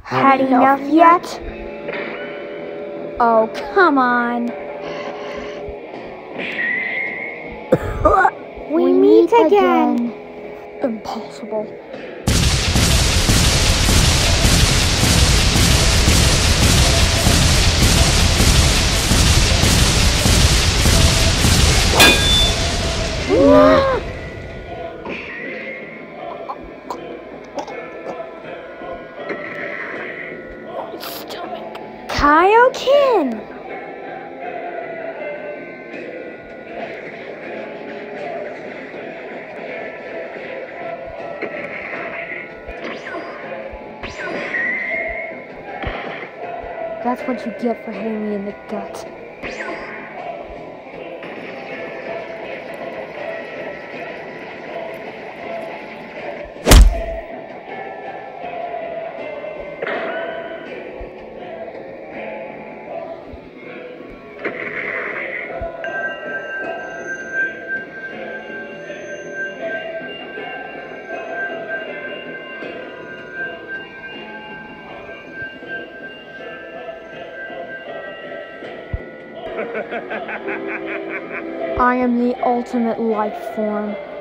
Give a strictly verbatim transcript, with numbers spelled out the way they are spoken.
Had enough yet? Oh, come on. We meet again. Impossible. Stomach. Kaioken! That's what you get for hitting me in the gut. I am the ultimate life form.